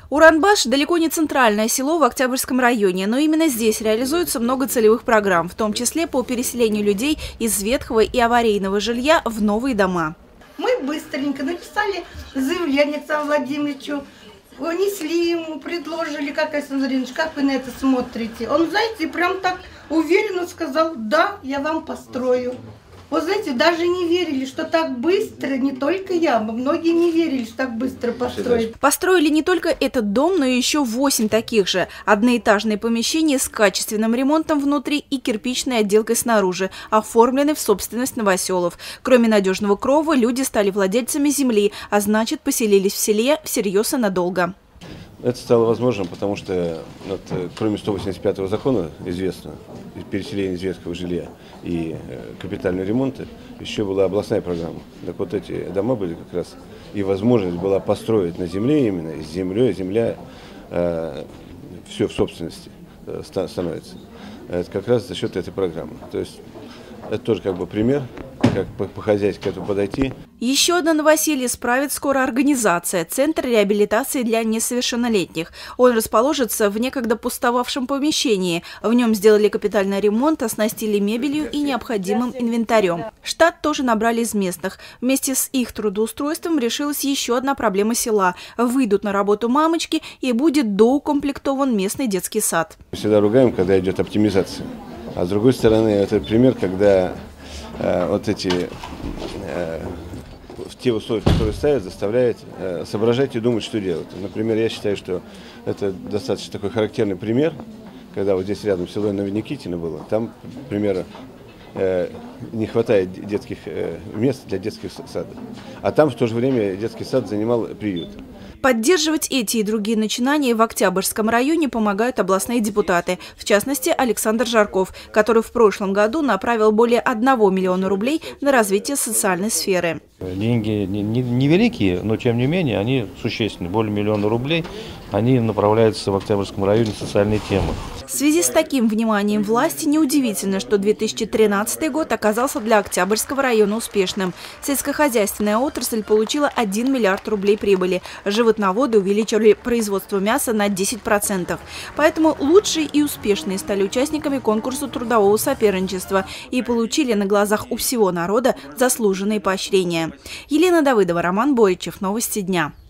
Уранбаш – далеко не центральное село в Октябрьском районе, но именно здесь реализуется много целевых программ, в том числе по переселению людей из ветхого и аварийного жилья в новые дома. Мы быстренько написали заявление Александру Владимировичу, внесли ему, предложили, как Александр Ильич, как вы на это смотрите? Он, знаете, прям так уверенно сказал: да, я вам построю. Вот знаете, даже не верили, что так быстро, не только я, многие не верили, что так быстро построить. Построили не только этот дом, но и еще 8 таких же. Одноэтажные помещения с качественным ремонтом внутри и кирпичной отделкой снаружи, оформлены в собственность новоселов. Кроме надежного крова, люди стали владельцами земли, а значит, поселились в селе всерьез и надолго. Это стало возможным, потому что кроме 185-го закона, известного, переселения из ветхого жилья и капитального ремонта, еще была областная программа. Так вот эти дома были как раз, и возможность была построить на земле именно, с землей, земля все в собственности становится. Это как раз за счет этой программы. То есть это тоже как бы пример, как по-хозяйски к этому подойти. Еще одно новоселье справит скоро организация – Центр реабилитации для несовершеннолетних. Он расположится в некогда пустовавшем помещении. В нем сделали капитальный ремонт, оснастили мебелью и необходимым инвентарем. Штат тоже набрали из местных. Вместе с их трудоустройством решилась еще одна проблема села. Выйдут на работу мамочки, и будет доукомплектован местный детский сад. Мы всегда ругаем, когда идет оптимизация. А с другой стороны, это пример, когда вот эти те условия, которые ставят, заставляют соображать и думать, что делать. Например, я считаю, что это достаточно такой характерный пример, когда вот здесь рядом село Новоникитино было, там, к примеру, не хватает детских мест для детских садов. А там в то же время детский сад занимал приют. Поддерживать эти и другие начинания в Октябрьском районе помогают областные депутаты. В частности, Александр Жарков, который в прошлом году направил более 1 миллиона рублей на развитие социальной сферы. Деньги невеликие, но тем не менее они существенны. Более 1 миллиона рублей они направляются в Октябрьском районе в социальные темы. В связи с таким вниманием власти неудивительно, что 2013 год оказался для Октябрьского района успешным. Сельскохозяйственная отрасль получила 1 миллиард рублей прибыли. Животноводы увеличили производство мяса на 10%. Поэтому лучшие и успешные стали участниками конкурса трудового соперничества и получили на глазах у всего народа заслуженные поощрения. Елена Давыдова, Роман Боричев. Новости дня.